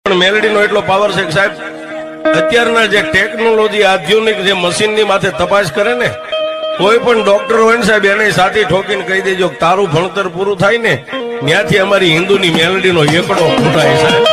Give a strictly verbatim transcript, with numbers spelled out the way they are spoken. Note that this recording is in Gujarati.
પણ મેલડીનો એટલો પાવર છે કે સાહેબ અત્યારના જે ટેકનોલોજી આધુનિક જે મશીનની માથે તપાસ કરે ને, કોઈ પણ ડોક્ટર હોય ને સાહેબ એને સાથી ઠોકીને કહી દેજો તારું ભણતર પૂરું થાય ને ત્યાંથી અમારી હિન્દુની મેલડીનો એકડો ફૂટાય સાહેબ.